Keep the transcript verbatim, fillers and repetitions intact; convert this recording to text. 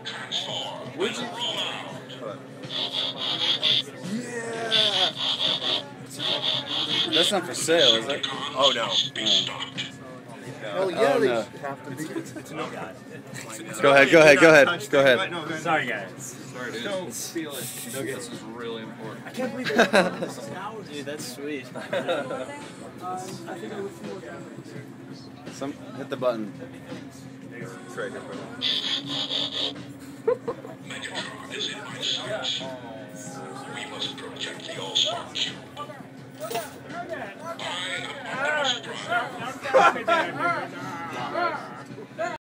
Which Yeah. That's not for sale, is it? Oh no. Hell yeah, Oh, they no. have to be. It's a no guy. Go ahead, go ahead, go ahead, go ahead. Sorry, guys. Sorry, dude. Don't feel it. Nuggets is really important. I can't believe that. Dude, that's sweet. Some hit the button. It's right here, bro. Megatron is in my sights. We must project the All-Star Cube. I am Optimus Prime.